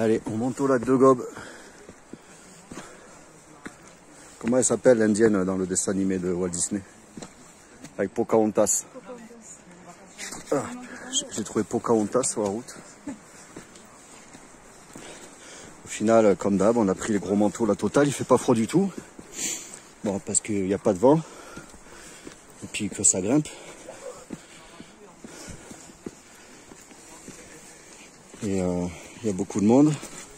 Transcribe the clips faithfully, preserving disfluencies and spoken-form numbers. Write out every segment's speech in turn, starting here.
Allez, on monte au lac de Gobe. Comment elle s'appelle l'indienne dans le dessin animé de Walt Disney? Avec Pocahontas. Ah, j'ai trouvé Pocahontas sur la route. Au final, comme d'hab, on a pris les gros manteaux, la totale. Il fait pas froid du tout. Bon, parce qu'il n'y a pas de vent. Et puis que ça grimpe. Et euh, il y a beaucoup de monde.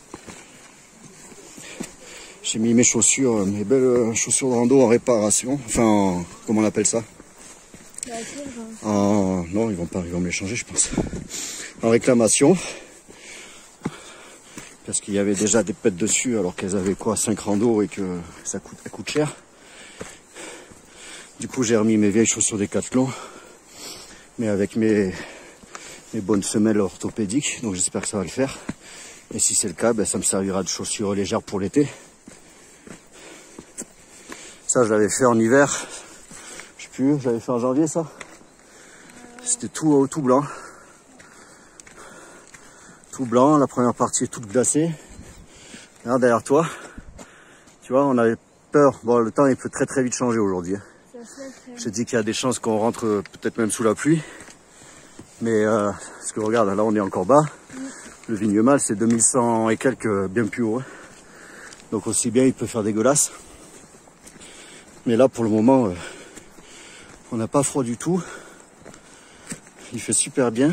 J'ai mis mes chaussures, mes belles chaussures de rando en réparation. Enfin, en, comment on appelle ça? En, non, ils vont pas, ils vont me les changer, je pense. En réclamation. Parce qu'il y avait déjà des pètes dessus, alors qu'elles avaient quoi, cinq randos et que ça coûte, ça coûte cher. Du coup, j'ai remis mes vieilles chaussures Décathlon, mais avec mes, mes bonnes semelles orthopédiques. Donc, j'espère que ça va le faire. Et si c'est le cas, ben, ça me servira de chaussures légères pour l'été. Ça, je l'avais fait en hiver. Je sais plus, j'avais fait en janvier, ça. C'était tout, tout blanc. Tout blanc, la première partie est toute glacée. Regarde derrière toi. Tu vois, on avait peur. Bon, le temps, il peut très très vite changer aujourd'hui. J'ai dit qu'il y a des chances qu'on rentre peut-être même sous la pluie. Mais, euh, parce que regarde, là, on est encore bas. Le Vignemale, c'est deux mille cent et quelques, bien plus haut. Donc aussi bien, il peut faire dégueulasse. Mais là, pour le moment, euh, on n'a pas froid du tout. Il fait super bien.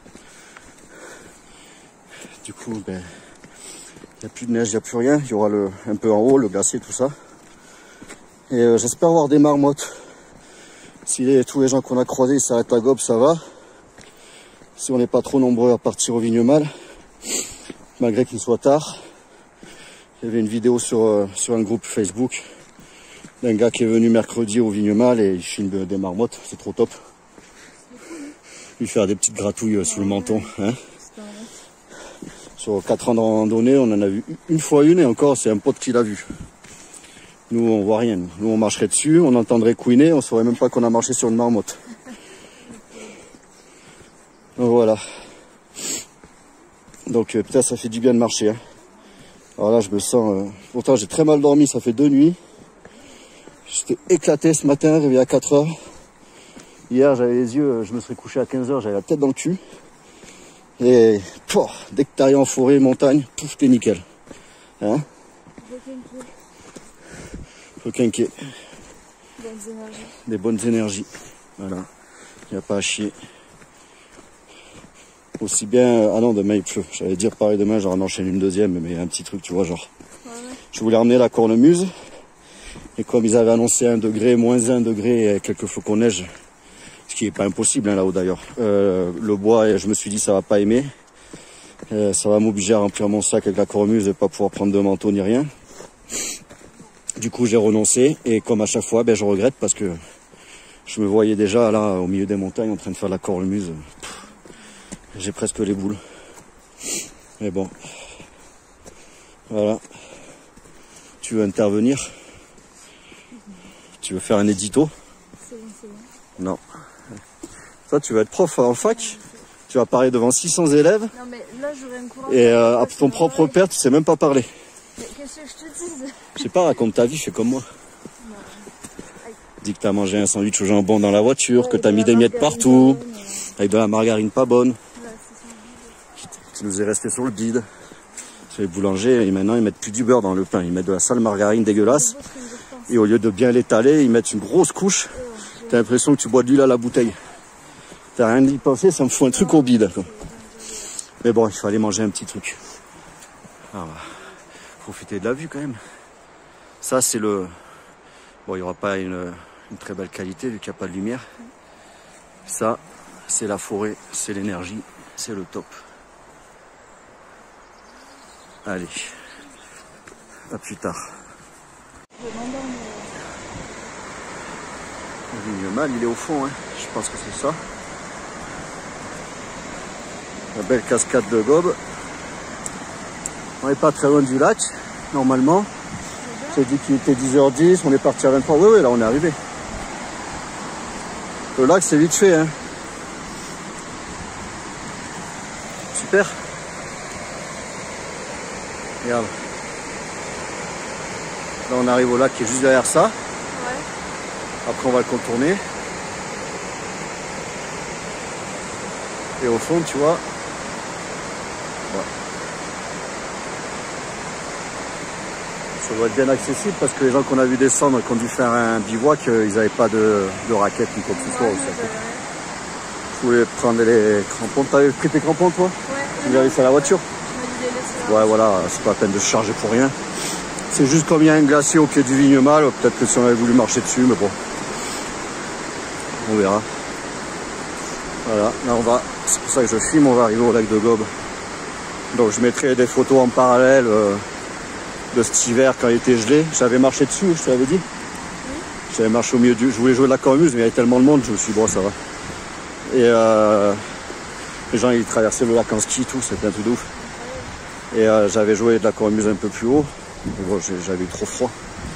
Du coup, ben, il n'y a plus de neige, il n'y a plus rien. Il y aura le, un peu en haut, le glacier, tout ça. Et euh, j'espère voir des marmottes. Si les, tous les gens qu'on a croisés s'arrêtent à Gobe, ça va. Si on n'est pas trop nombreux à partir au Vignemale, malgré qu'il soit tard. Il y avait une vidéo sur, euh, sur un groupe Facebook d'un gars qui est venu mercredi au Vignemale et il filme des marmottes, c'est trop top. Lui faire des petites gratouilles sous le menton. Hein. Sur quatre ans de randonnée, on en a vu une fois une et encore c'est un pote qui l'a vu. Nous on voit rien, nous on marcherait dessus, on entendrait couiner, on saurait même pas qu'on a marché sur une marmotte. Donc voilà. Donc euh, putain ça fait du bien de marcher. Hein. Alors là je me sens... Euh... Pourtant j'ai très mal dormi, ça fait deux nuits. J'étais éclaté ce matin, réveillé à quatre heures. Hier, j'avais les yeux, je me serais couché à quinze heures, j'avais la tête dans le cul. Et pouf, dès que t'arrives en forêt, montagne, pouf, t'es nickel. Hein? Faut quinquer. Bonnes énergies. Des bonnes énergies. Voilà. Il n'y a pas à chier. Aussi bien... Ah non, demain il pleut. J'allais dire pareil, demain j'en enchaîne une deuxième, mais un petit truc, tu vois, genre. Ouais, ouais. Je voulais ramener la cornemuse. Et comme ils avaient annoncé un degré, moins un degré et quelques flocons de neige, ce qui n'est pas impossible hein, là-haut d'ailleurs, euh, le bois, je me suis dit ça va pas aimer. Euh, ça va m'obliger à remplir mon sac avec la cornemuse et pas pouvoir prendre de manteau ni rien. Du coup j'ai renoncé et comme à chaque fois, ben, je regrette parce que je me voyais déjà là au milieu des montagnes en train de faire la cornemuse. J'ai presque les boules. Mais bon, voilà. Tu veux intervenir ? Tu veux faire un édito? C'est bon, c'est bon. Non. Toi, tu vas être prof en fac? Non, tu vas parler devant six cents élèves? Non, mais là, j'aurais un cours. Et euh, à ton propre ouais. père, tu sais même pas parler. Mais qu'est-ce que je te dise? Je sais pas, raconte ta vie, fais comme moi. Non. Dis que t'as mangé un sandwich au jambon dans la voiture, ouais, que t'as mis des miettes partout, bonne, ouais. Avec de la margarine pas bonne. Ouais, qui nous est resté sur le bide. Les boulangers, et maintenant, ils mettent plus du beurre dans le pain. Ils mettent de la sale margarine dégueulasse. Et au lieu de bien l'étaler, ils mettent une grosse couche. T'as l'impression que tu bois de l'huile à la bouteille. T'as rien d'y penser, ça me fout un truc au bide. Quoi. Mais bon, il fallait manger un petit truc. Ah, bah, profiter de la vue quand même. Ça, c'est le... Bon, il n'y aura pas une, une très belle qualité vu qu'il n'y a pas de lumière. Ça, c'est la forêt, c'est l'énergie, c'est le top. Allez, à plus tard. Le Vignemale, il est au fond, hein. Je pense que c'est ça. La belle cascade de Gobe. On n'est pas très loin du lac, normalement. J'ai dit qu'il était dix heures dix, on est parti à vingt-trois. Oui, oui, là on est arrivé. Le lac, c'est vite fait, hein. Super. Regarde. Là on arrive au lac qui est juste derrière ça. Ouais. Après on va le contourner. Et au fond tu vois. Ouais. Ça doit être bien accessible parce que les gens qu'on a vu descendre, qui ont dû faire un bivouac, ils n'avaient pas de, de raquettes ni quoi que ce soit. Ouais, Aussi. ouais, ouais. Je voulais prendre les crampons. T'avais pris tes crampons toi? Ouais. Tu les avais laissés à la voiture? Je me disais laisser là. Ouais voilà, c'est pas la peine de se charger pour rien. C'est juste comme il y a un glacier au pied du Vignemale, peut-être que si on avait voulu marcher dessus, mais bon. On verra. Voilà, là on va, c'est pour ça que je filme, on va arriver au lac de Gob. Donc je mettrai des photos en parallèle euh, de cet hiver quand il était gelé. J'avais marché dessus, je te l'avais dit. Oui. J'avais marché au milieu du... Je voulais jouer de la cornemuse, mais il y avait tellement de monde, je me suis dit bon ça va. Et euh, les gens ils traversaient le lac en ski, tout, c'était un truc de ouf. Et euh, j'avais joué de la cornemuse un peu plus haut. Mais bon, j'avais eu trop froid.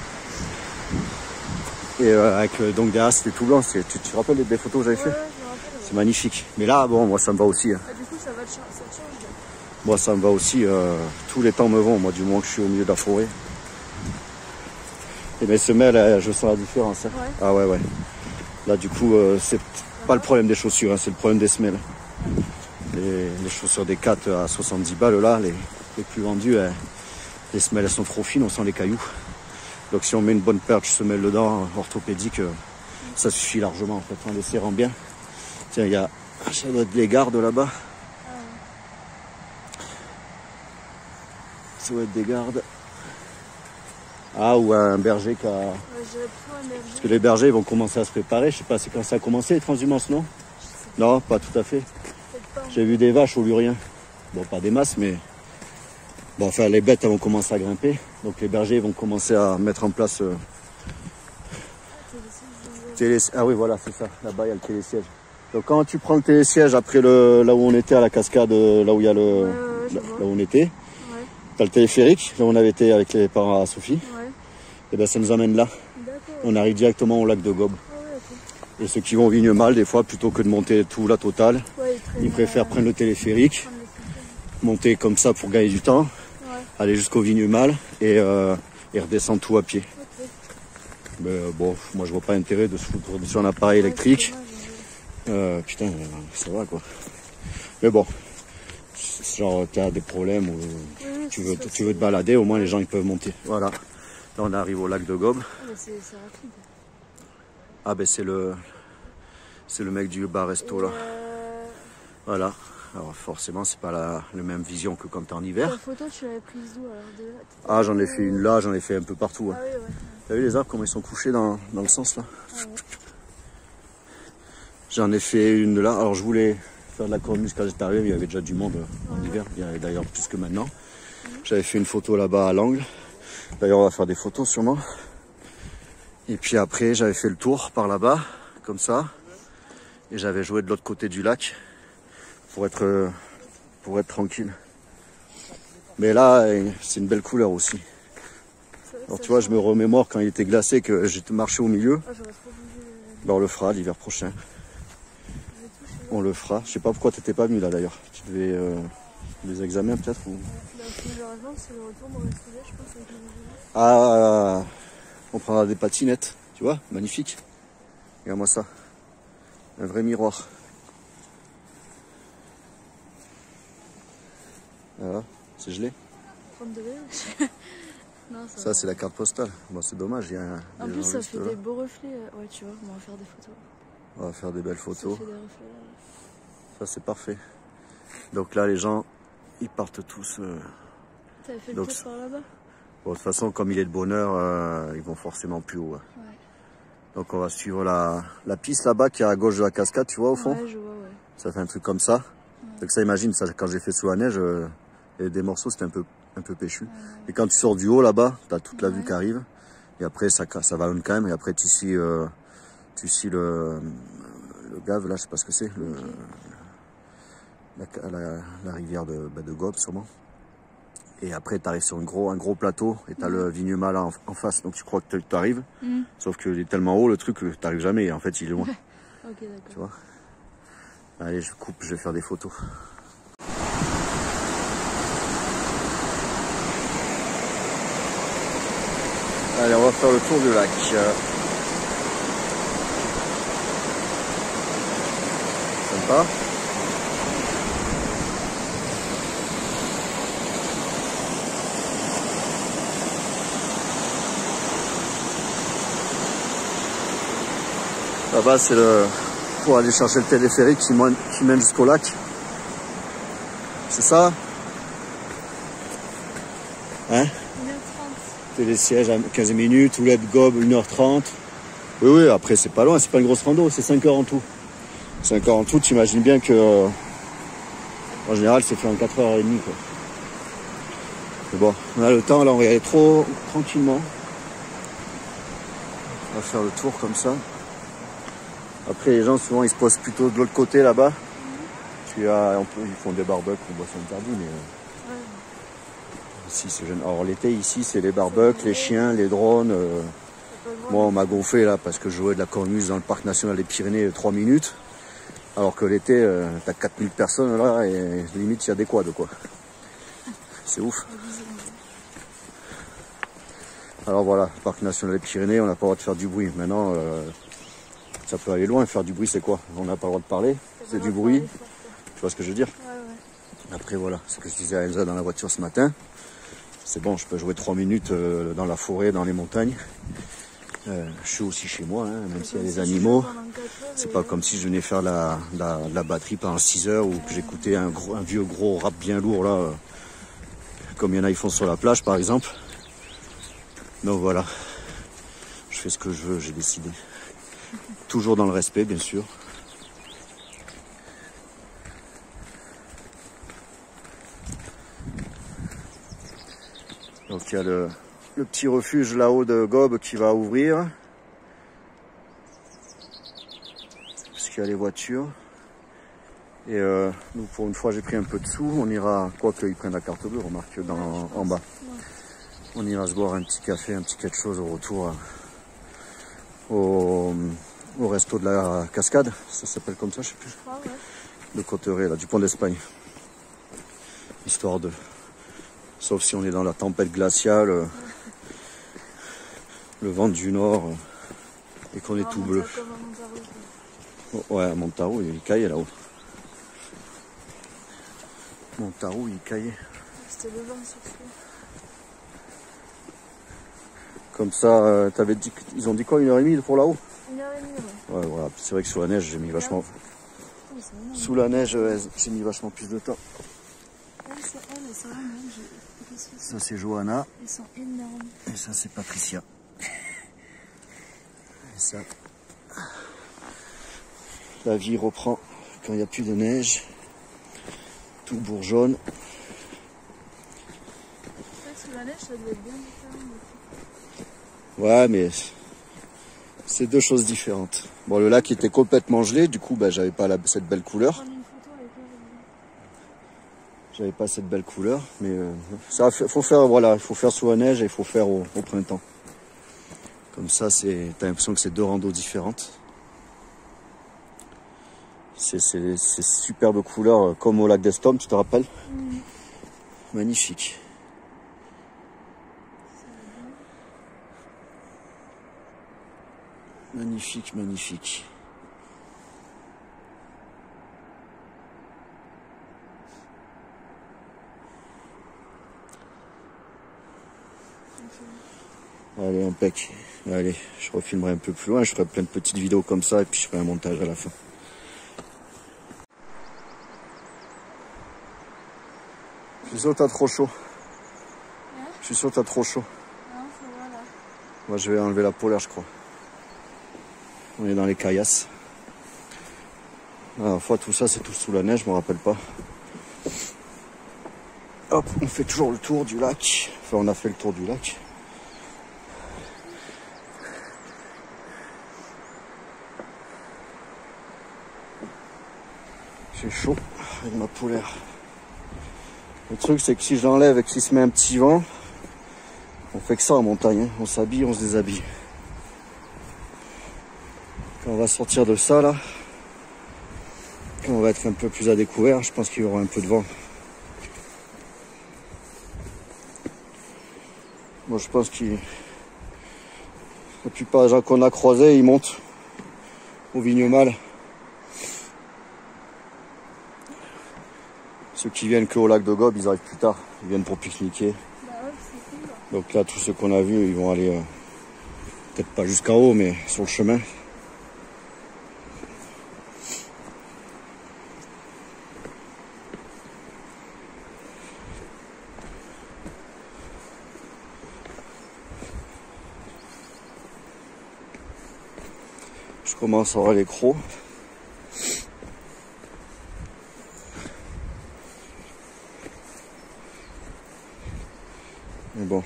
Et euh, avec euh, donc derrière c'était tout blanc. Tu, tu te rappelles des photos que j'avais fait? Ouais, je me rappelle. C'est magnifique. Mais là, bon, moi ça me va aussi. Hein. Ah, du coup, ça va te changer, ça te change. Moi ça me va aussi. Euh, tous les temps me vont, moi du moment que je suis au milieu de la forêt. Et mes semelles, euh, je sens la différence. Hein. Ouais. Ah ouais, ouais. Là du coup, euh, c'est pas le problème des chaussures, hein, c'est le problème des semelles. Les, les chaussures des quatre à soixante-dix balles là, les, les plus vendues. Hein. Les semelles elles sont trop fines, on sent les cailloux. Donc si on met une bonne paire de semelles dedans, orthopédique, ça suffit largement en fait, en les serrant bien. Tiens, il y a, ça doit être les gardes là-bas. Ça doit être des gardes. Ah, ou un berger qui a... Ouais, j'irais plutôt un berger. Parce que les bergers ils vont commencer à se préparer, je sais pas, c'est quand ça a commencé les transhumances, non? Non, pas tout à fait. J'ai vu des vaches au lurien. Bon, pas des masses, mais... Bon, enfin, les bêtes elles vont commencer à grimper, donc les bergers vont commencer à mettre en place. Euh... Télé... Ah oui, voilà, c'est ça. Là-bas, il y a le télésiège. Donc, quand tu prends le télésiège après le là où on était à la cascade, là où il y a le ouais, ouais, là, là où on était, ouais. t'as le téléphérique, là où on avait été avec les parents à Sophie. Ouais. Et ben, ça nous amène là. On arrive directement au lac de Gob. Ah ouais, okay. Et ceux qui vont au Vignemale, des fois, plutôt que de monter tout la totale, ouais, ils, ils préfèrent euh... prendre le téléphérique, monter comme ça pour gagner du temps. Aller jusqu'au Vignemale et, euh, et redescendre tout à pied. Okay. Mais euh, bon, moi je vois pas intérêt de se foutre sur un appareil ouais, électrique. Euh, putain, ça va quoi. Mais bon, genre tu as des problèmes ou oui, tu, veux, tu veux te balader, au moins les gens ils peuvent monter. Voilà, là on arrive au lac de Gob. Ah, c'est rapide. Ah ben c'est le, c'est le mec du bar resto là. Euh... Voilà. Alors forcément c'est pas la, la même vision que quand t'es en hiver. La photo tu l'avais prise d'où alors de... Ah j'en ai fait une là, j'en ai fait un peu partout. Hein. Ah, oui, ouais. T'as vu les arbres comment ils sont couchés dans, dans le sens là? Ah, ouais. J'en ai fait une là, alors je voulais faire de la cornemuse quand j'étais arrivé, mais il y avait déjà du monde en ouais. hiver, il y en avait d'ailleurs plus que maintenant. Mmh. J'avais fait une photo là-bas à l'angle, d'ailleurs on va faire des photos sûrement. Et puis après j'avais fait le tour par là-bas, comme ça, et j'avais joué de l'autre côté du lac. Pour être, pour être tranquille. Mais là, c'est une belle couleur aussi. Alors tu vois, je me remémore quand il était glacé que j'étais marché au milieu. Ben, on le fera l'hiver prochain. On le fera. Je sais pas pourquoi tu n'étais pas venu là d'ailleurs. Tu devais euh, les examens peut-être ou... Ah, on prendra des patinettes. Tu vois, magnifique. Regarde-moi ça. Un vrai miroir. Voilà, c'est gelé. trente degrés. Non, ça, ça c'est la carte postale. Bon, c'est dommage, il y a un. En plus, ça fait là. Des beaux reflets. Ouais, tu vois, on va faire des photos. On va faire des belles photos. Ça fait des reflets, là. Ça, c'est parfait. Donc là, les gens, ils partent tous. Euh... T'avais fait le tour par là-bas? Bon, de toute façon, comme il est de bonne heure, euh, ils vont forcément plus haut. Hein. Ouais. Donc on va suivre la, la piste là-bas qui est à gauche de la cascade, tu vois, au fond. Ouais, je vois, ouais. Ça fait un truc comme ça. Ouais. Donc ça, imagine, ça, quand j'ai fait sous la neige. Euh... Et des morceaux c'était un peu un peu péchu. Ouais. Et quand tu sors du haut là-bas, tu as toute la ouais. vue qui arrive. Et après ça, ça vallonne quand même. Et après tu scies, euh, tu scies le, le Gave, là je sais pas ce que c'est. Le, la, la, la rivière de, bah, de Gob sûrement. Et après tu arrives sur un gros, un gros plateau et tu as mmh. le Vignemale en, en face. Donc tu crois que tu arrives. Mmh. Sauf qu'il est tellement haut le truc que tu n'arrives jamais. Et en fait il est loin. Okay, tu vois. Allez, je coupe, je vais faire des photos. Allez, on va faire le tour du lac. Sympa. Là-bas, c'est le pour aller chercher le téléphérique qui mène, qui mène jusqu'au lac. C'est ça? Hein? une heure trente. Télésiège à quinze minutes, Ouled Gob une heure trente. Oui, oui, après c'est pas loin, c'est pas une grosse rando, c'est cinq heures en tout. cinq heures en tout, tu imagines bien que euh, en général c'est fait en quatre heures trente quoi. Mais bon, on a le temps, là on va y aller trop tranquillement. On va faire le tour comme ça. Après les gens souvent ils se posent plutôt de l'autre côté là-bas. Mmh. Tu as, on peut, ils font des barbecues, on boit c'est interdit, mais euh, ouais. Ici c'est jeune. Alors l'été ici c'est les barbecues, les chiens, les drones. Euh, moi on m'a gonflé là parce que je jouais de la cornemuse dans le parc national des Pyrénées trois minutes. Alors que l'été euh, t'as quatre mille personnes là et limite il y a des quads quoi. C'est ouf. Alors voilà, parc national des Pyrénées, on n'a pas le droit de faire du bruit. Maintenant euh, ça peut aller loin, faire du bruit c'est quoi? On n'a pas le droit de parler, c'est du bruit. Fort, tu vois ce que je veux dire? Ouais, ouais. Après voilà, ce que je disais à Elsa dans la voiture ce matin. C'est bon, je peux jouer trois minutes euh, dans la forêt, dans les montagnes. Euh, je suis aussi chez moi, hein, même s'il y a des animaux. C'est pas comme si je venais faire la, la, la batterie pendant six heures ou que j'écoutais un, gros, un vieux gros rap bien lourd là, euh, comme il y en a ils font sur la plage par exemple. Donc voilà, je fais ce que je veux, j'ai décidé. Toujours dans le respect bien sûr. Donc il y a le, le petit refuge là-haut de Gob qui va ouvrir. Parce qu'il y a les voitures. Et euh, nous pour une fois j'ai pris un peu de sous. On ira, quoi qu'ils prennent la carte bleue, remarque dans, en bas. On ira se boire un petit café, un petit quelque chose au retour euh, au, au resto de la Cascade. Ça s'appelle comme ça, je sais plus. Ah ouais. De Cotteret, là, du pont d'Espagne. Histoire de... Sauf si on est dans la tempête glaciale, euh, le vent du nord, euh, et qu'on est tout bleu. Oh, ouais, à Montarou, il caillait là-haut. Montarou, il caillait. C'était le vent surtout. Comme ça, euh, t'avais dit, ils ont dit quoi, une heure et demie pour là-haut? Une heure et demie, ouais. Ouais, voilà. C'est vrai que sous la neige, j'ai mis vachement... Oui, sous la neige, euh, j'ai mis vachement plus de temps. Elle, c'est elle, elles sont là, même. Ça c'est Johanna. Elles sont énormes. Et ça c'est Patricia. Et ça. La vie reprend quand il n'y a plus de neige. Tout bourgeonne. Sous la neige, ça doit être bien différent. Ouais, mais c'est deux choses différentes. Bon, le lac était complètement gelé, du coup, bah, j'avais pas la, cette belle couleur. J'avais pas cette belle couleur, mais euh, ça faut faire, voilà, il faut faire sous la neige et il faut faire au, au printemps. Comme ça, c'est, t'as l'impression que c'est deux randos différentes. C'est superbe couleur, comme au lac d'Estom, tu te rappelles? Mmh. Magnifique. Magnifique, magnifique. Allez, impec. Allez, je refilmerai un peu plus loin, je ferai plein de petites vidéos comme ça et puis je ferai un montage à la fin. Je suis sûr que t'as trop chaud. Hein? Je suis sûr que t'as trop chaud. Non, ça va là. Moi je vais enlever la polaire je crois. On est dans les caillasses. La dernière fois tout ça c'est tout sous la neige, je me rappelle pas. Hop, on fait toujours le tour du lac. Enfin on a fait le tour du lac. J'ai chaud avec ma polaire. Le truc c'est que si je l'enlève et que s'il se met un petit vent, on fait que ça en montagne, hein. On s'habille, on se déshabille. Quand on va sortir de ça là, quand on va être un peu plus à découvert, je pense qu'il y aura un peu de vent. Moi je pense qu'il La plupart des gens qu'on a croisés, ils montent au Vignemale. Ceux qui viennent que au lac de Gob, ils arrivent plus tard. Ils viennent pour pique-niquer. Bah ouais, c'est cool. Donc là, tous ceux qu'on a vus, ils vont aller, euh, peut-être pas jusqu'en haut, mais sur le chemin. Je commence à avoir les crocs. Mais bon,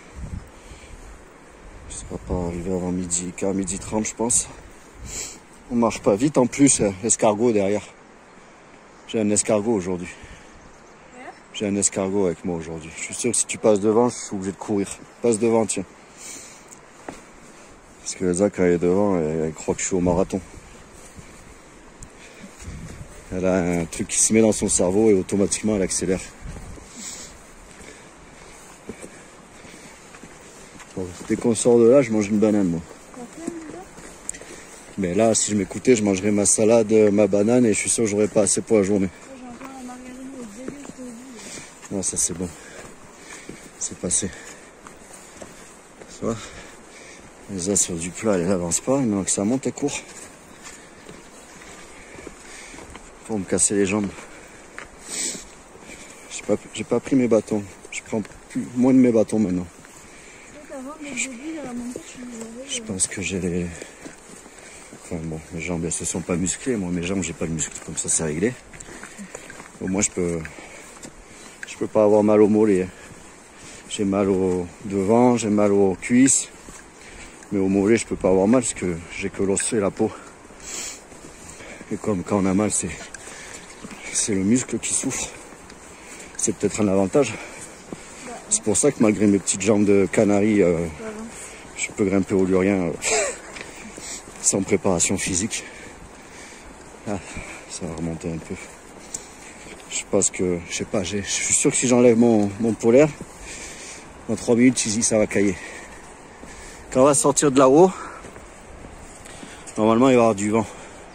je ne serai pas arrivé avant midi, quart midi trente, je pense. On marche pas vite en plus, escargot derrière. J'ai un escargot aujourd'hui. J'ai un escargot avec moi aujourd'hui. Je suis sûr que si tu passes devant, je suis obligé de courir. Passe devant, tiens. Parce que Elsa, quand elle est devant, elle, elle croit que je suis au marathon. Elle a un truc qui se met dans son cerveau et automatiquement elle accélère. Bon, dès qu'on sort de là, je mange une banane, moi. Mais là, si je m'écoutais, je mangerais ma salade, ma banane et je suis sûr que j'aurais pas assez pour la journée. J'ai encore la margarine au début, je te le dis. Non, ça c'est bon. C'est passé. Tu vois ? Elsa sur du plat, elle n'avance pas, maintenant que ça monte, elle court. Pour me casser les jambes. J'ai pas, j'ai pas pris mes bâtons. Je prends plus, moins de mes bâtons maintenant. Je, je pense que j'ai les... Enfin bon, mes jambes elles se sont pas musclées. Moi mes jambes j'ai pas de muscles, comme ça c'est réglé. Au moins je peux... Je peux pas avoir mal au mollet. J'ai mal au devant, j'ai mal aux cuisses. Mais au mollet je peux pas avoir mal parce que j'ai que l'os et la peau. Et comme quand on a mal c'est... C'est le muscle qui souffre. C'est peut-être un avantage. C'est pour ça que malgré mes petites jambes de canari, euh, je peux grimper au Lurien euh, sans préparation physique. Ah, ça va remonter un peu. Je pense que, je sais pas, je suis sûr que si j'enlève mon, mon polaire, dans trois minutes ici ça va cailler. Quand on va sortir de là-haut, normalement il va y avoir du vent.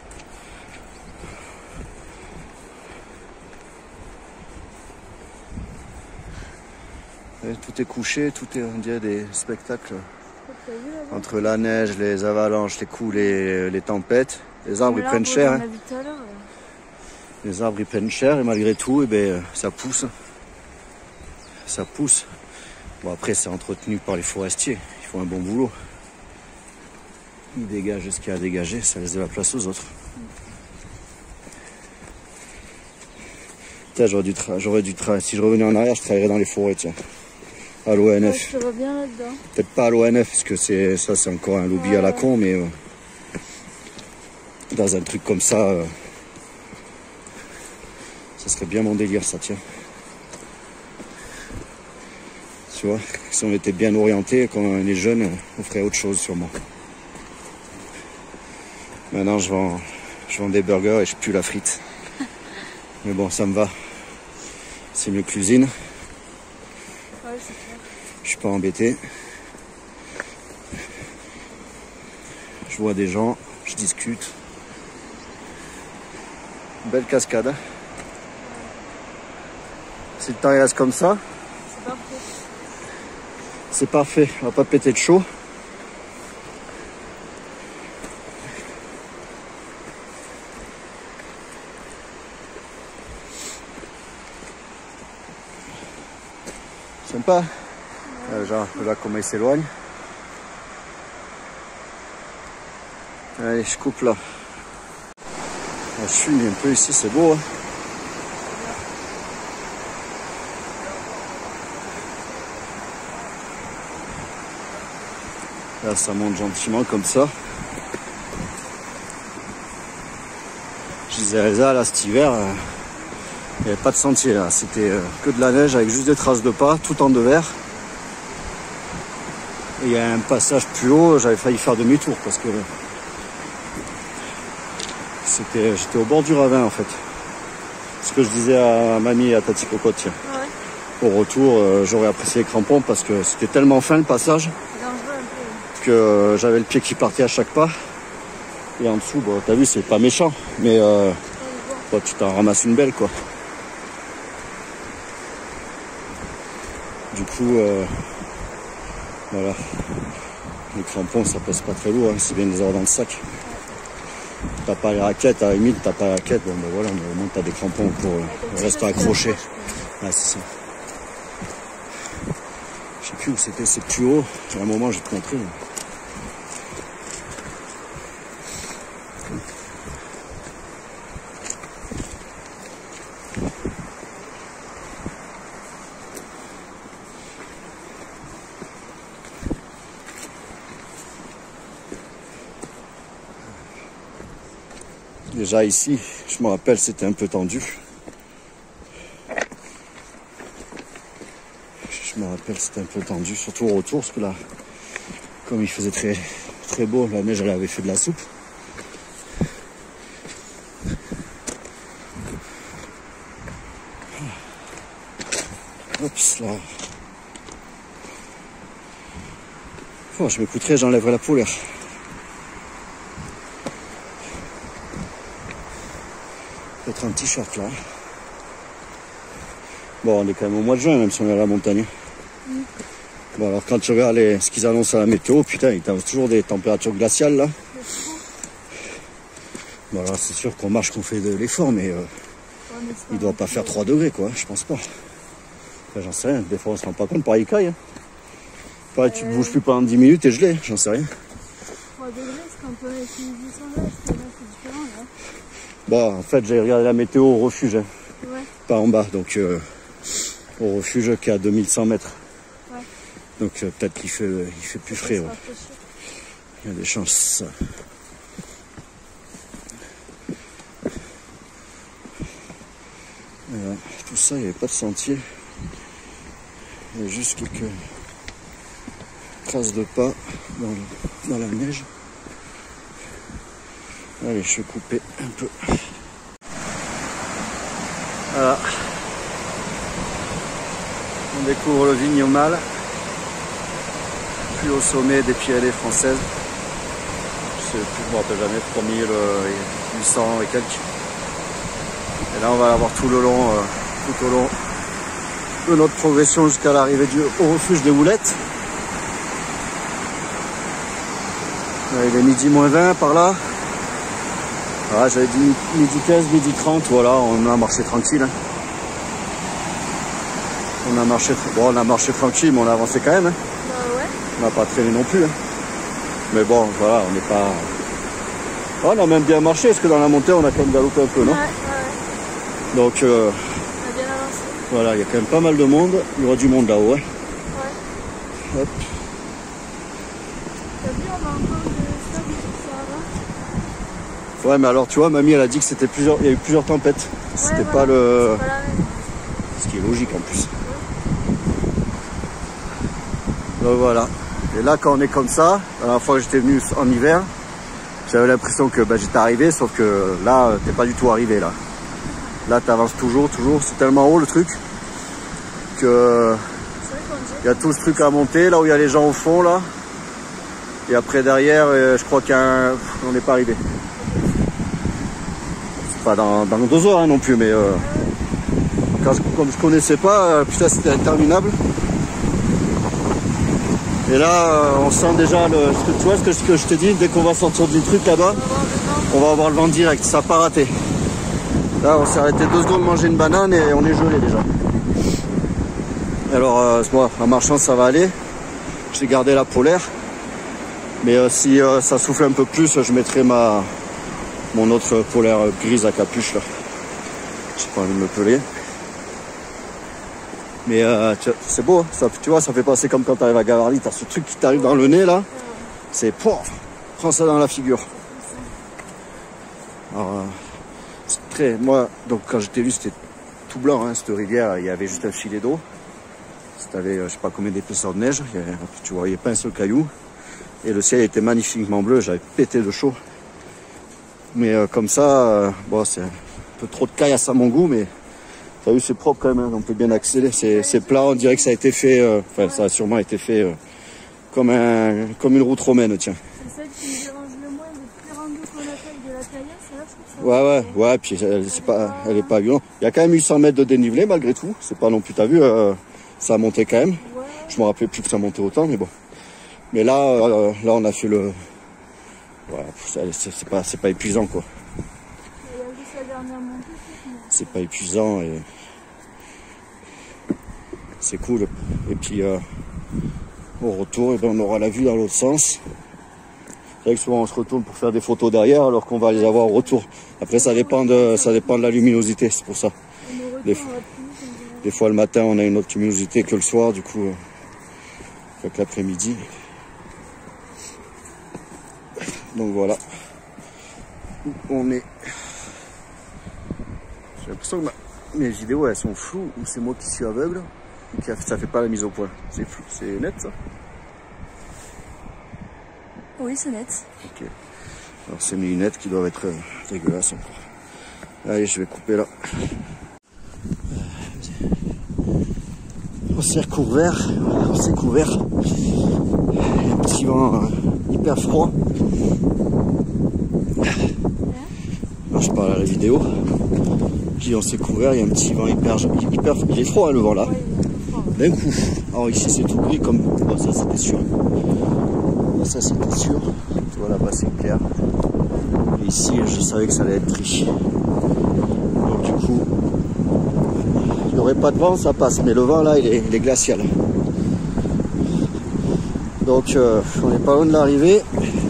Et tout est couché, tout est, on dirait des spectacles. Entre la neige, les avalanches, les coups, les, les tempêtes. Les arbres ils prennent cher. Hein. Les arbres ils prennent cher et malgré tout, eh ben, ça pousse. Ça pousse. Bon après c'est entretenu par les forestiers. Ils font un bon boulot. Ils dégagent ce qu'il y a à dégager, ça laisse de la place aux autres. Tiens, j'aurais dû, j'aurais dû travailler. Si je revenais en arrière, je travaillerais dans les forêts, tiens. À l'O N F. Ouais, je te vois bien là-dedans. Peut-être pas à l'O N F, parce que c'est ça, c'est encore un lobby ouais, à la con, mais euh, dans un truc comme ça, euh, ça serait bien mon délire, ça, tiens. Tu vois, si on était bien orienté, quand on est jeune, on ferait autre chose sûrement. Maintenant, je vends, je vends des burgers et je pue la frite. Mais bon, ça me va. C'est mieux que l'usine. Ouais, c'est clair. Je suis pas embêté. Je vois des gens, je discute. Belle cascade. Hein. Si le temps il reste comme ça, c'est parfait. C'est parfait, on va pas péter de chaud. Sympa. Ouais. Euh, genre, là comment il s'éloigne. Allez, je coupe là. Je fume un peu ici, c'est beau. Hein. Là, ça monte gentiment comme ça. Je disais à Elsa, là, cet hiver, euh, il n'y avait pas de sentier là. C'était euh, que de la neige avec juste des traces de pas, tout en devers. Et il y a un passage plus haut, j'avais failli faire demi-tour parce que c'était, j'étais au bord du ravin en fait. Ce que je disais à mamie et à Tati Cocotte, tiens. Ouais. Au retour, euh, j'aurais apprécié les crampons parce que c'était tellement fin le passage. C'est dangereux un peu. que euh, j'avais le pied qui partait à chaque pas. Et en dessous, bon, t'as vu, c'est pas méchant, mais euh, bon, tu t'en ramasses une belle, quoi. Du coup, euh, voilà. Les crampons, ça pèse pas très lourd, hein, c'est bien les avoir dans le sac. T'as pas les raquettes, à la limite, t'as pas les raquettes, bon ben voilà, mais au moins t'as des crampons pour euh, rester accroché. Ouais, c'est ça. Je sais plus où c'était, c'est plus haut. À un moment, je vais te montrer. Déjà ici, je me rappelle, c'était un peu tendu. Je me rappelle, c'était un peu tendu, surtout au retour, parce que là, comme il faisait très, très beau, la neige, elle avait fait de la soupe. Hop là. Oh, je m'écouterai, j'enlèverai la polaire. Peut-être un t-shirt là. Bon, on est quand même au mois de juin, même si on est à la montagne. Mm. Bon, alors quand tu regardes les, ce qu'ils annoncent à la météo, putain, ils t'annoncent toujours des températures glaciales là. Bon, alors c'est sûr qu'on marche, qu'on fait de l'effort, mais euh, ouais, il doit pas faire trois degrés, quoi, je pense pas. Enfin, j'en sais rien, des fois on se rend pas compte, pareil, caille. Hein. Pareil, euh... tu ne bouges plus pendant dix minutes et gelé, j'en sais rien. trois degrés, c'est quand on est huit cents là, c'est différent là. Bon, en fait, j'ai regardé la météo au refuge, hein. Ouais. Pas en bas, donc euh, au refuge qui est à deux mille cent mètres. Ouais. Donc euh, peut-être qu'il fait, il fait plus frais. Ouais. Il y a des chances. Voilà. Tout ça, il n'y avait pas de sentier. Il y a juste quelques traces de pas dans, le, dans la neige. Allez, je vais couper un peu. Voilà. On découvre le Vignomal, plus au sommet des Pyrénées françaises. Je sais plus, je me rappelle jamais, trois mille huit cents et quelques. Et là, on va l'avoir tout le long, euh, tout au long de notre progression jusqu'à l'arrivée au refuge des Houlettes. Là, il est midi moins vingt par là. Voilà, j'avais dit midi quinze, midi trente, voilà, on a marché tranquille. Hein. On a marché, bon, on a marché tranquille, mais on a avancé quand même. Hein. Bah ouais. On n'a pas traîné non plus. Hein. Mais bon, voilà, on n'est pas... Oh, on a même bien marché, parce que dans la montée, on a quand même galopé un peu, non? Ouais, ouais. Donc, euh, on a bien avancé. Voilà, il y a quand même pas mal de monde. Il y aura du monde là-haut. Hein. Ouais. Hop. T'as vu, on a encore de stock sur ça va. Ouais, mais alors, tu vois, mamie, elle a dit que c'était plusieurs... il y a eu plusieurs tempêtes. C'était ouais, voilà. Pas le... Pas la même. Ce qui est logique en plus. Donc voilà. Et là, quand on est comme ça, la dernière fois que j'étais venu en hiver, j'avais l'impression que bah, j'étais arrivé, sauf que là, t'es pas du tout arrivé là. Là, t'avances toujours, toujours. C'est tellement haut le truc que il y a tout ce truc à monter, là où il y a les gens au fond là. Et après derrière, je crois qu'il y a un... on n'est pas arrivé. C'est pas dans, dans deux heures hein, non plus, mais euh... Quand je, comme je connaissais pas, euh, putain c'était interminable. Et là, on sent déjà le, ce que tu vois, ce que, ce que je te dis, dès qu'on va sortir du truc là-bas, on va avoir le vent direct, ça n'a pas raté. Là, on s'est arrêté deux secondes manger une banane et on est gelé déjà. Alors, euh, moi, en marchant, ça va aller. J'ai gardé la polaire. Mais euh, si euh, ça souffle un peu plus, je mettrai ma mon autre polaire grise à capuche là. J'ai pas envie de me peler. Mais euh, c'est beau, ça, tu vois, ça fait passer comme quand tu arrives à Gavarnie, tu as ce truc qui t'arrive dans le nez là, c'est pouf, prends ça dans la figure. Alors, euh, c'est très, moi, donc quand j'étais vu, c'était tout blanc, hein, cette rivière, il y avait juste un filet d'eau. C'était, je sais pas combien d'épaisseur de neige, il y avait, tu voyais pas un seul caillou, et le ciel était magnifiquement bleu, j'avais pété de chaud. Mais euh, comme ça, euh, bon, c'est un peu trop de cailles à mon goût, mais. T'as vu, c'est propre quand même, hein, on peut bien accéder, c'est plat, on dirait que ça a été fait, euh, enfin ça a sûrement été fait euh, Comme, un, comme une route romaine, tiens. C'est celle qui me dérange le moins de plus rando qu'on appelle de la caillasse, là, je trouve ça. Ouais, ouais, ouais, puis elle, c'est pas, elle est pas violente. Il y a quand même eu cent mètres de dénivelé malgré tout. C'est pas non plus, t'as vu, euh, ça a monté quand même. Ouais. Je me rappelais plus que ça montait autant, mais bon. Mais là, euh, là, on a fait le. Ouais, c'est pas, c'est pas épuisant, quoi. Il y a juste la dernière montée, c'est pas épuisant et c'est cool. Et puis euh, au retour, et ben, on aura la vue dans l'autre sens. C'est vrai que souvent on se retourne pour faire des photos derrière alors qu'on va les avoir au retour. Après ça dépend de, ça dépend de la luminosité, c'est pour ça. Des, des fois le matin on a une autre luminosité que le soir, du coup euh, avec l'après-midi. Donc voilà. On est. J'ai l'impression que ma... mes vidéos elles sont floues ou c'est moi qui suis aveugle ou que ça fait pas la mise au point. C'est flou, c'est net ça? Oui, c'est net. Ok. Alors c'est mes lunettes qui doivent être dégueulasses encore. Allez, je vais couper là. On s'est recouvert, on s'est couvert. Un petit vent hyper froid. Non, je parle à la vidéo. Puis on s'est couvert, il y a un petit vent hyper, hyper, il est froid hein, le vent là. D'un coup. Alors ici c'est tout gris comme, bon, ça c'était sûr. Ça c'était sûr. Tu vois là-bas c'est clair. Et ici je savais que ça allait être gris. Donc du coup, il n'y aurait pas de vent, ça passe. Mais le vent là il est, il est glacial. Donc euh, on n'est pas loin de l'arrivée.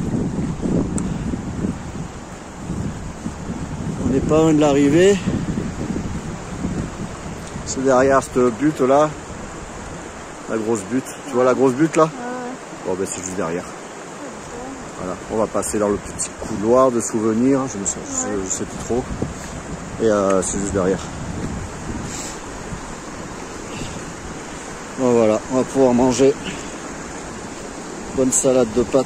On n'est pas loin de l'arrivée. C'est derrière cette butte là. La grosse butte. Tu vois la grosse butte là? Bon ben c'est juste derrière. Voilà, on va passer dans le petit couloir de souvenirs, je ne sais, je, je sais plus trop. Et euh, c'est juste derrière. Bon voilà, on va pouvoir manger. Bonne salade de pâtes.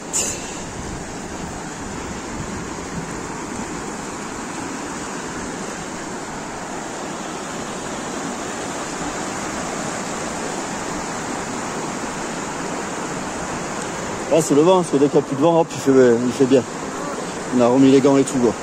Ah, c'est le vent, parce que dès qu'il n'y a plus de vent, hop, il fait, il fait bien. On a remis les gants et tout, quoi.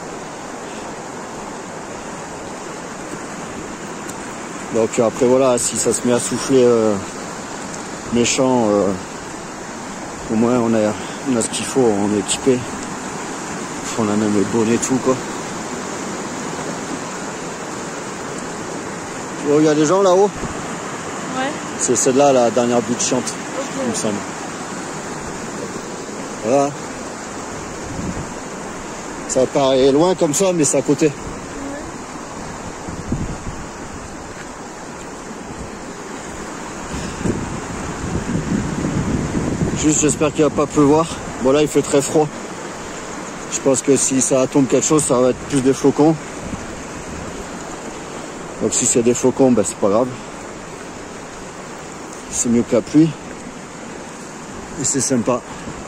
Donc après voilà, si ça se met à souffler euh, méchant, euh, au moins on a, on a ce qu'il faut, on est équipé. On a même les bonnets et tout, quoi. Oh, il y a des gens là-haut? Ouais. C'est celle-là, la dernière butte chiante, Okay. il me semble. Voilà. Ça paraît loin comme ça, mais c'est à côté. Juste, j'espère qu'il va pas pleuvoir. Bon, là, il fait très froid. Je pense que si ça tombe quelque chose, ça va être plus des flocons. Donc, si c'est des flocons, ben, c'est pas grave. C'est mieux que la pluie. Et c'est sympa.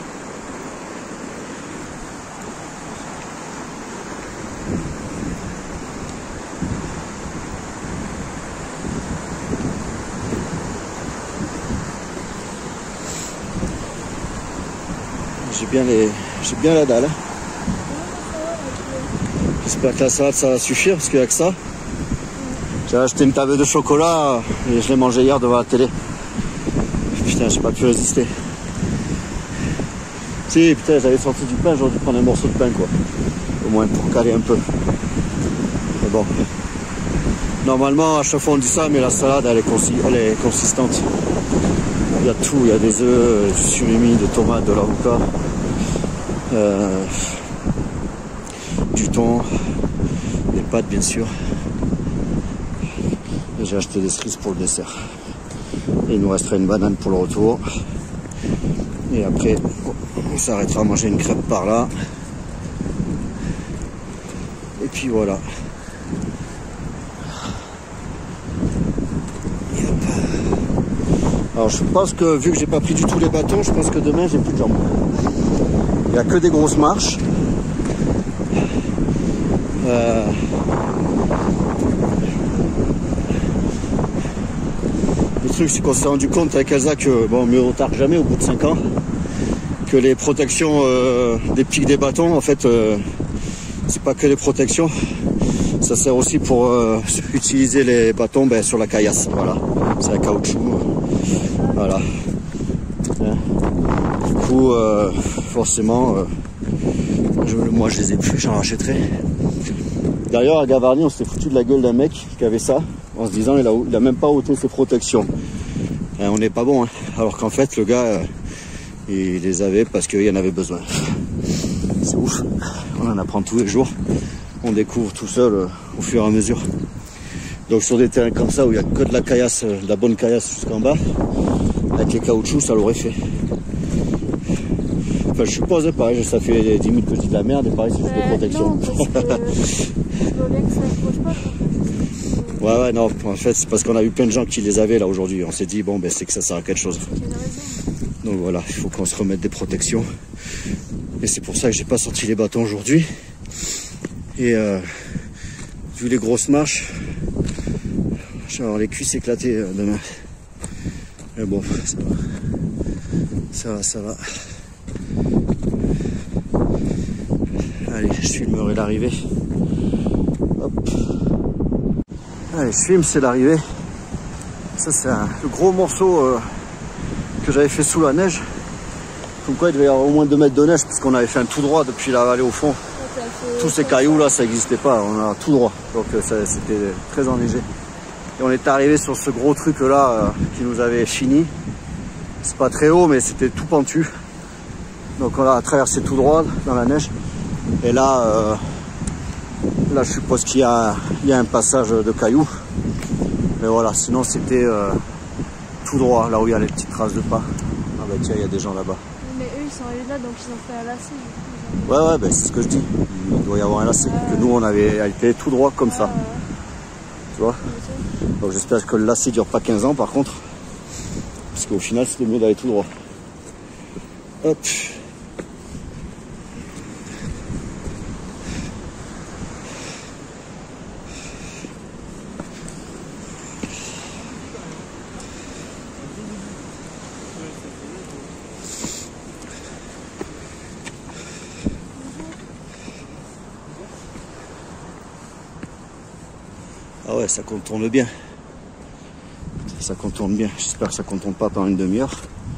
J'ai bien les, j'ai bien la dalle. J'espère que la salade ça va suffire parce qu'il n'y a que ça. J'ai acheté une tablette de chocolat et je l'ai mangé hier devant la télé. Putain, j'ai pas pu résister. Si, putain, j'avais sorti du pain, j'aurais dû prendre un morceau de pain quoi. Au moins pour caler un peu. Mais bon. Normalement, à chaque fois on dit ça, mais la salade elle est, consi elle est consistante. Il y a tout, il y a des œufs, du surimi, des tomates, de l'avocat, euh, du thon, des pâtes bien sûr. Et j'ai acheté des cerises pour le dessert. Et il nous resterait une banane pour le retour. Et après, on s'arrêtera à manger une crêpe par là. Et puis voilà. Alors je pense que vu que j'ai pas pris du tout les bâtons, je pense que demain j'ai plus de jambes. Il n'y a que des grosses marches. Euh... truc, c'est qu'on s'est rendu compte avec Elsa que, bon, mieux tard que jamais, au bout de cinq ans, que les protections euh, des pics des bâtons, en fait, euh, c'est pas que les protections, ça sert aussi pour euh, utiliser les bâtons ben, sur la caillasse, voilà, c'est la caoutchouc, euh, voilà. Du coup, euh, forcément, euh, je, moi je les ai plus, j'en rachèterai. D'ailleurs, à Gavarnie, on s'était foutu de la gueule d'un mec qui avait ça, en se disant il a, il a même pas ôté ses protections. Et on n'est pas bon, hein. Alors qu'en fait, le gars, euh, il les avait parce qu'il en avait besoin. C'est ouf, on en apprend tous les jours, on découvre tout seul euh, au fur et à mesure. Donc sur des terrains comme ça où il n'y a que de la caillasse, de la bonne caillasse jusqu'en bas, avec les caoutchoucs, ça l'aurait fait. Enfin, je suppose, pareil, ça fait dix minutes que je dis de la merde, et pareil, c'est juste Euh, des protections. non, parce que je vois bien que ça accroche pas. Quoi. Ouais, ouais, non, en fait, c'est parce qu'on a eu plein de gens qui les avaient là aujourd'hui. On s'est dit, bon, ben, c'est que ça sert à quelque chose. Donc voilà, il faut qu'on se remette des protections. Et c'est pour ça que j'ai pas sorti les bâtons aujourd'hui. Et euh, vu les grosses marches, je vais avoir les cuisses éclatées euh, demain. Mais bon, ça va. Ça va, ça va. Allez, je filmerai l'arrivée. Hop. Allez, je filme, c'est l'arrivée. Ça, c'est un le gros morceau euh, que j'avais fait sous la neige. Comme quoi, il devait y avoir au moins deux mètres de neige, puisqu'on avait fait un tout droit depuis la vallée au fond. Ouais, Tous ces cailloux là, ça n'existait pas. On a tout droit. Donc, euh, c'était très enneigé. Et on est arrivé sur ce gros truc là euh, qui nous avait fini. C'est pas très haut, mais c'était tout pentu. Donc, on a traversé tout droit dans la neige. Et là, euh, là, je suppose qu'il y a, il y a un passage de cailloux. Mais voilà, sinon c'était euh, tout droit, là où il y a les petites traces de pas. Ah bah tiens, il y a des gens là-bas. Mais eux, ils sont arrivés là, donc ils ont fait un lacet. Ouais, ouais, bah, c'est ce que je dis. Il doit y avoir un lacet. Ah, que nous, on avait été tout droit comme ça. Ah, Tu vois. Donc j'espère que le lacet dure pas quinze ans par contre. Parce qu'au final, c'était mieux d'aller tout droit. Hop. Ah ouais, ça contourne bien. Ça contourne bien. J'espère que ça contourne pas pendant une demi-heure.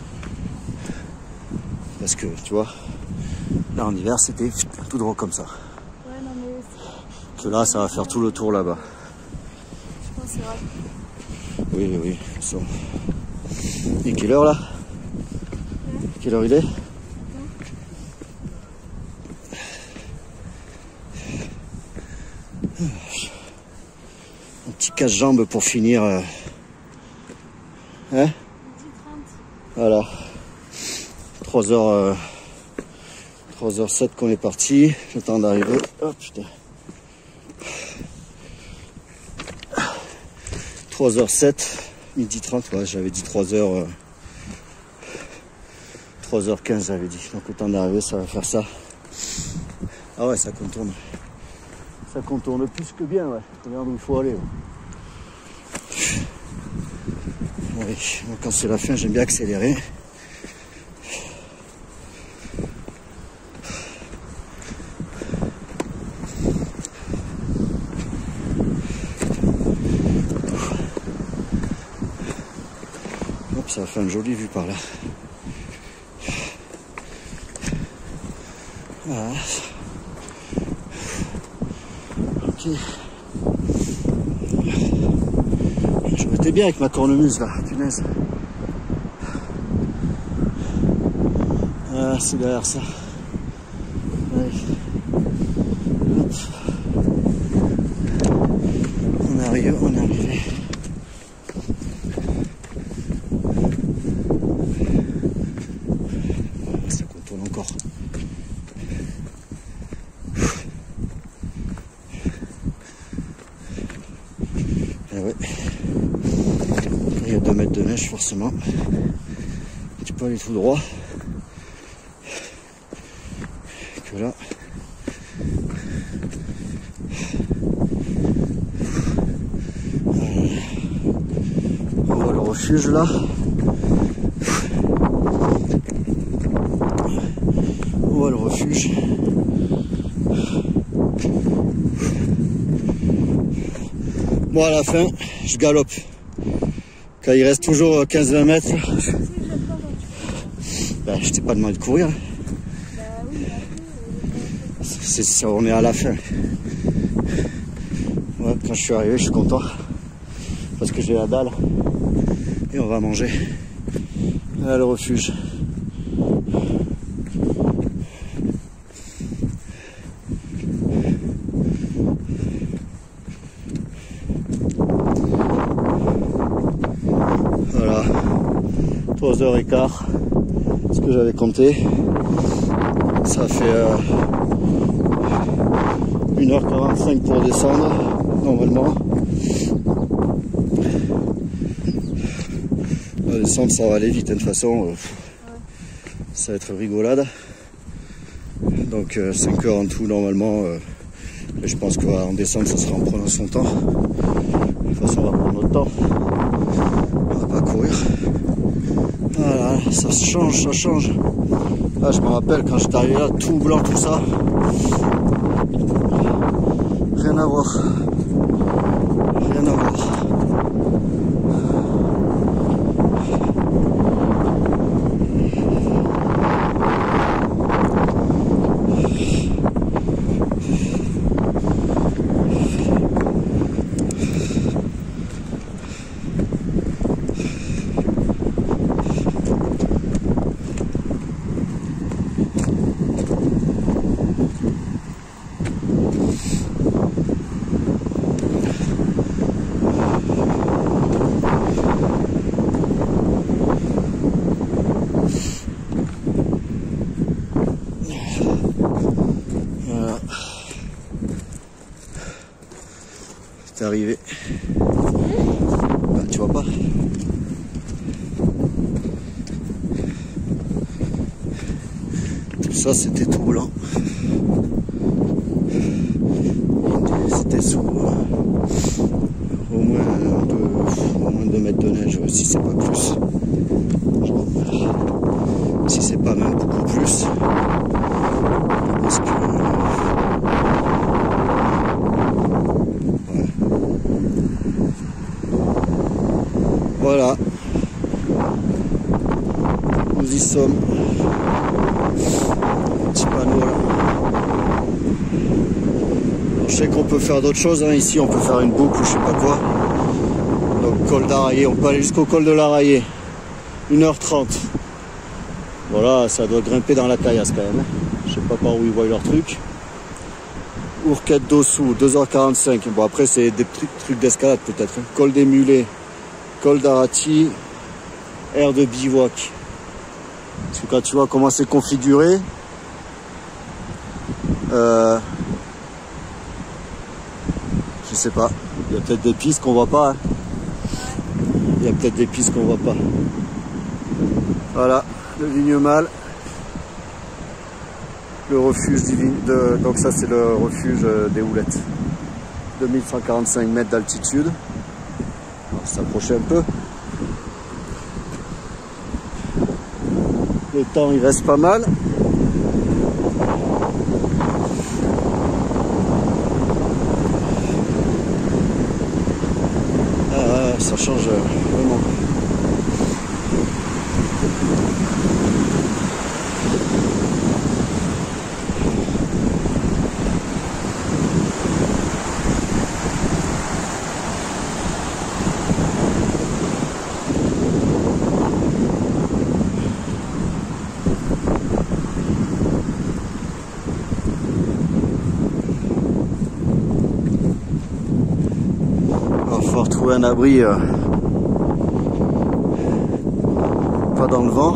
Parce que, tu vois, là en hiver, c'était tout droit comme ça. Ouais, non, mais Que là, ça va faire tout le tour là-bas. je pense que c'est rapide. Oui, oui, ça. Et quelle heure là? Ouais. Quelle heure il est? Un petit casse-jambes pour finir. Euh... Hein? Voilà. trois heures, euh... trois heures sept qu'on est parti. J'attends d'arriver. Oh putain. trois heures sept, midi trente, ouais, j'avais dit trois heures. Euh... trois heures quinze, j'avais dit. Donc le temps d'arriver, ça va faire ça. Ah ouais, ça contourne. Ça contourne plus que bien, ouais. Regarde où il faut aller. Ouais. Ouais, quand c'est la fin, j'aime bien accélérer. Hop, ça va faire une jolie vue par là. Voilà. Ok. Je m'étais bien avec ma cornemuse là, punaise. Ah, c'est derrière ça. Ouais. Hop. On arrive, on est arrivé. Ça contourne encore. Et ouais. Il y a deux mètres de neige forcément. Tu peux aller tout droit. Que là. On va le refuge là. On voit le refuge. Bon, à la fin, je galope. Quand il reste toujours quinze à vingt mètres, ben, je t'ai pas demandé de courir. C'est ça, on est à la fin. Ouais, quand je suis arrivé, je suis content. Parce que j'ai la dalle. Et on va manger. Là, le refuge. Voilà. trois heures quinze. Ce que j'avais compté. Ça fait euh, une heure quarante-cinq pour descendre, normalement. La descente, ça va aller vite, hein, de toute façon. Euh, ça va être rigolade. Donc euh, cinq heures en tout, normalement. Euh, mais je pense qu'en descente, ça sera en prenant son temps. De toute façon, on va prendre notre temps. On va pas courir. Voilà, ça change, ça change. Ah, je me rappelle quand j'étais arrivé là, tout blanc, tout ça. Rien à voir. Rien à voir. T'es arrivé. Bah, tu vois pas. Tout ça c'était tout blanc. C'était sous au moins deux, au moins deux mètres de neige, si c'est pas plus. Genre, si c'est pas même beaucoup plus. Parce que voilà, nous y sommes. Petit panneau là. Alors, je sais qu'on peut faire d'autres choses, hein. Ici on peut faire une boucle ou je sais pas quoi. Donc col d'Araillé, on peut aller jusqu'au col de l'Araillé. une heure trente. Voilà, ça doit grimper dans la caillasse quand même. Je sais pas par où ils voient leur truc. Ourquette d'Ossou, deux heures quarante-cinq. Bon après c'est des trucs, trucs d'escalade peut-être. Hein. Col des Mulets. Col d'Arati, aire de bivouac. Parce que quand tu vois comment c'est configuré, euh, je sais pas, il y a peut-être des pistes qu'on voit pas. Hein. Il y a peut-être des pistes qu'on voit pas. Voilà, le Vignemale, le refuge divine de, donc ça c'est le refuge des Houlettes. deux mille cent quarante-cinq mètres d'altitude. On va s'approcher un peu. Le temps il reste pas mal. Ah, ça change vraiment. Trouver un abri euh, pas dans le vent.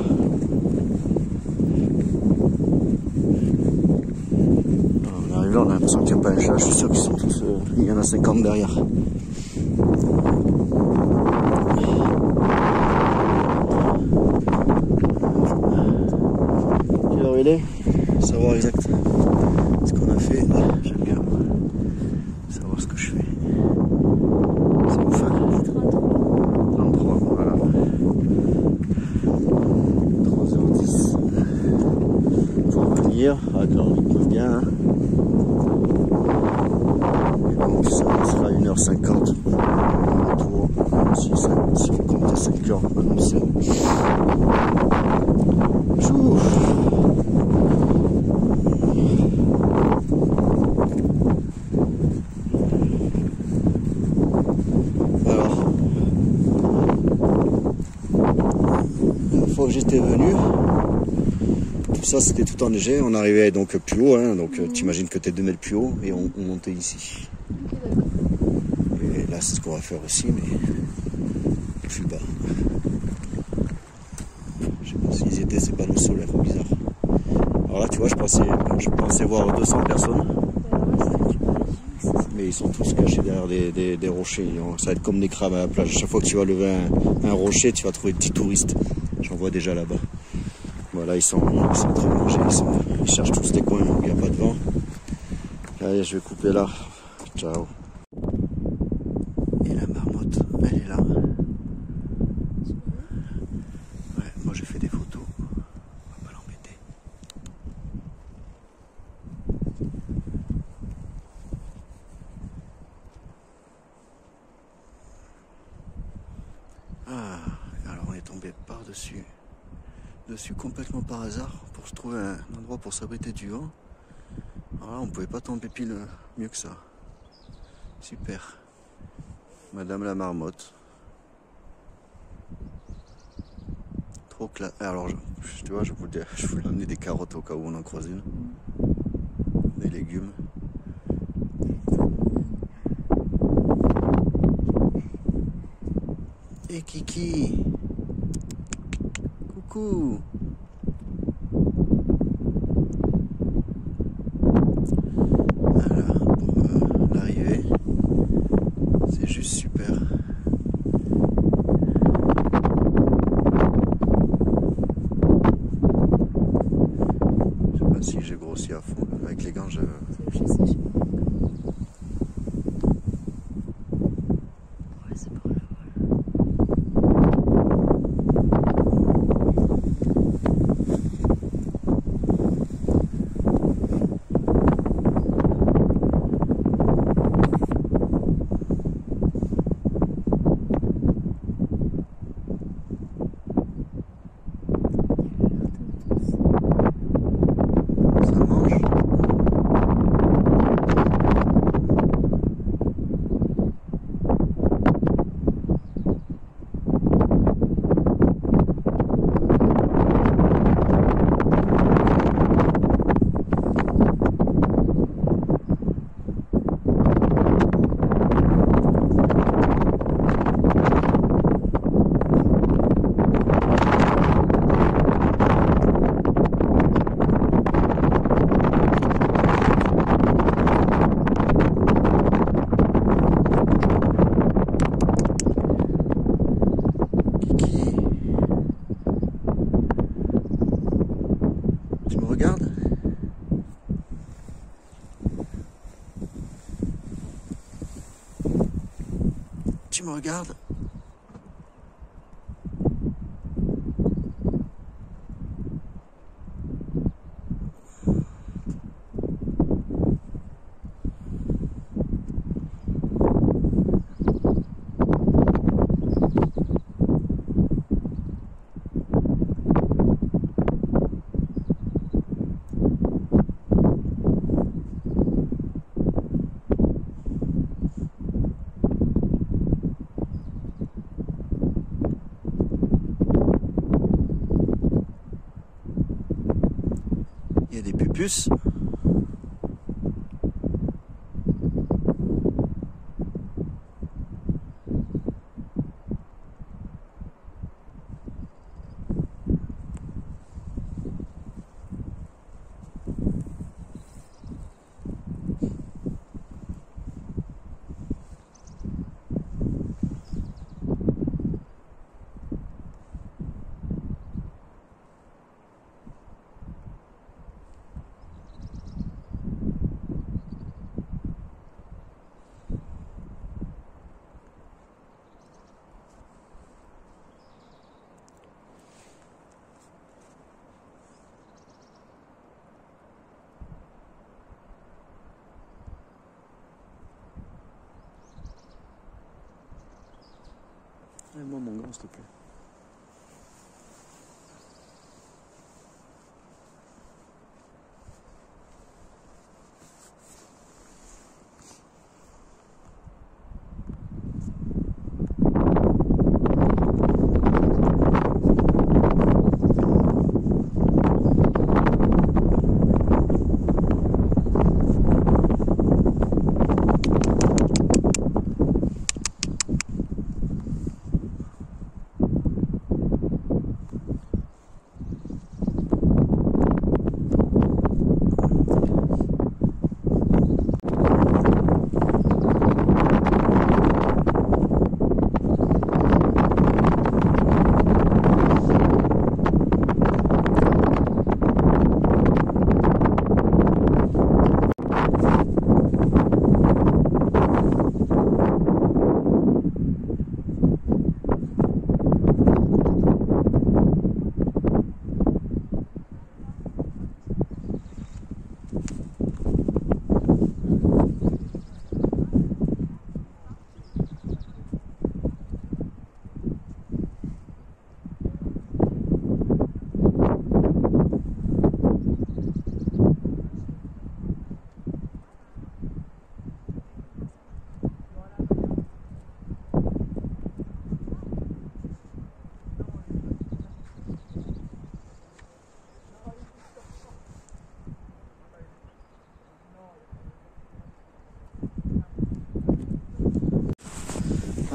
On arrive là, on a l'impression qu'il n'y a pas un chat, je suis sûr qu'ils sont tous, euh, il y en a cinquante derrière. Quelle heure il est? Savoir exact ce qu'on a fait. J'aime bien savoir ce que je fais. trente-trois, voilà. ça c'était tout enneigé. On arrivait donc plus haut, hein, donc mmh. t'imagines que t'es deux mètres plus haut et on, on montait ici. Okay, et là c'est ce qu'on va faire aussi, mais plus bas. Je sais pas s'ils étaient ces panneaux solaires bizarres. Alors là tu vois, je pensais, je pensais voir deux cents personnes. Mais ils sont tous cachés derrière des, des, des rochers. Ça va être comme des crabes à la plage. Chaque fois que tu vas lever un, un rocher, tu vas trouver des petits touristes. J'en vois déjà là-bas. Voilà, ils sont, ils sont en train de manger. Ils, sont, ils cherchent tous des coins où il n'y a pas de vent. Allez, je vais couper là. Ciao. Et la marmotte, elle est là. Ouais, moi j'ai fait des photos. On va pas l'embêter. Ah, alors on est tombé par-dessus, dessus complètement par hasard pour se trouver un endroit pour s'abriter du vent. Alors là, on pouvait pas tomber pile mieux que ça. Super. Madame la marmotte. Trop classe. Alors, je, tu vois, je voulais, je voulais amener des carottes au cas où on en croise une. Des légumes. Et Kiki, coucou. Voilà pour euh, l'arrivée, c'est juste super. Je sais pas si j'ai grossi à fond avec les gants. Je... Regarde. Tu me regardes. Il y a des pupus. Moi mon gant s'il te plaît.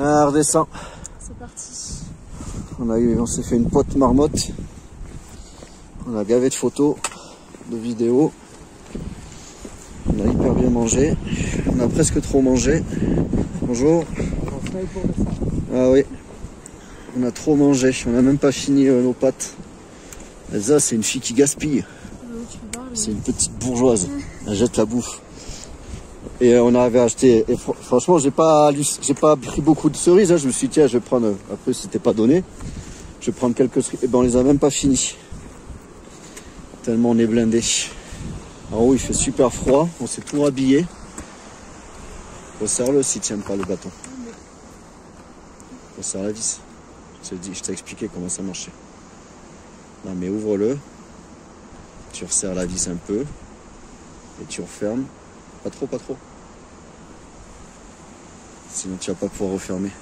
Ah, redescend. C'est parti. On a eu, on s'est fait une pote marmotte. On a gavé de photos, de vidéos. On a hyper bien mangé. On a presque trop mangé. Bonjour. Ah oui. On a trop mangé. On n'a même pas fini euh, nos pâtes. Elsa, c'est une fille qui gaspille. C'est une petite bourgeoise. Elle jette la bouffe. Et on avait acheté. Et fr franchement, j'ai pas, j'ai pas pris beaucoup de cerises. Hein. Je me suis dit, tiens, je vais prendre. Après, c'était pas donné. Je vais prendre quelques cerises. Et ben, on les a même pas fini. Tellement on est blindé. En haut, il fait super froid. On s'est tout rhabillé. Resserre-le s'il tient pas le bâton. Resserre la vis. Je t'ai expliqué comment ça marchait. Non, mais ouvre-le. Tu resserres la vis un peu. Et tu refermes. Pas trop, pas trop. Sinon, tu vas pas pouvoir refermer.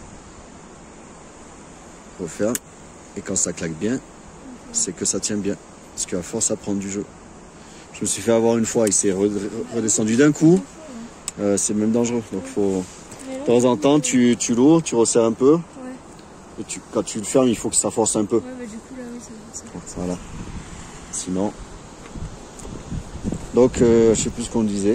Referme. Et quand ça claque bien, c'est que ça tient bien. Parce qu'à force, ça prend du jeu. Je me suis fait avoir une fois. Il s'est redescendu d'un coup. Euh, c'est même dangereux. Donc, faut... de temps en temps, tu, tu l'ouvres, tu resserres un peu. Et tu, quand tu le fermes, il faut que ça force un peu. Ouais, bah, du coup, là, oui, ça, ça... Voilà. Sinon. Donc, euh, je sais plus ce qu'on disait.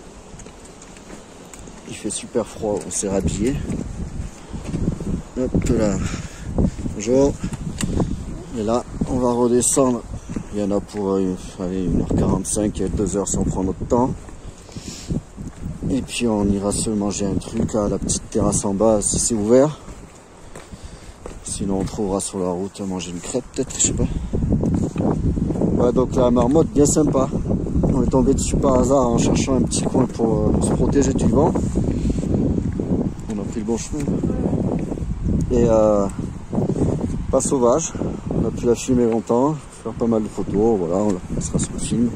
Il fait super froid, on s'est rhabillé. Hop là. Bonjour. Et là, on va redescendre. Il y en a pour euh, allez, une heure quarante-cinq et deux heures si on prend notre temps. Et puis on ira se manger un truc à la petite terrasse en bas si c'est ouvert. Sinon on trouvera sur la route à manger une crêpe peut-être, je sais pas. Ouais, donc la marmotte bien sympa. On est tombé dessus par hasard en cherchant un petit coin pour euh, se protéger du vent. On a pris le bon chemin. Et euh, pas sauvage. On a pu la filmer longtemps, faire pas mal de photos, voilà, on sera sur le film.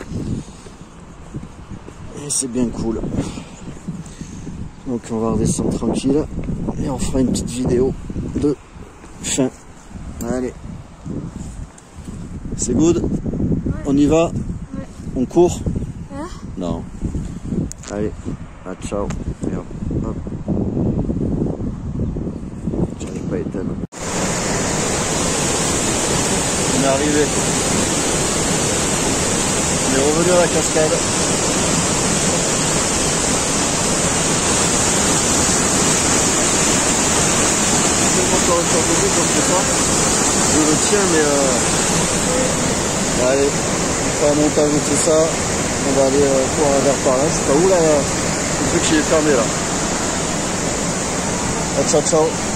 Et c'est bien cool. Donc on va redescendre tranquille et on fera une petite vidéo de fin. Allez. C'est good? Ouais. On y va? Ouais. On court? Hein? Non. Allez. Ah, ciao. Et hop. Hop. J'arrive pas à éteindre. On est arrivé. On est revenu à la cascade. Encore une sorte de boucle, je sais pas. Je le tiens, mais euh... allez, on fera un montage de tout ça. On va aller euh, voir vers par là. Je sais pas où là, le truc qui est fermé là. Ah, ciao, ciao.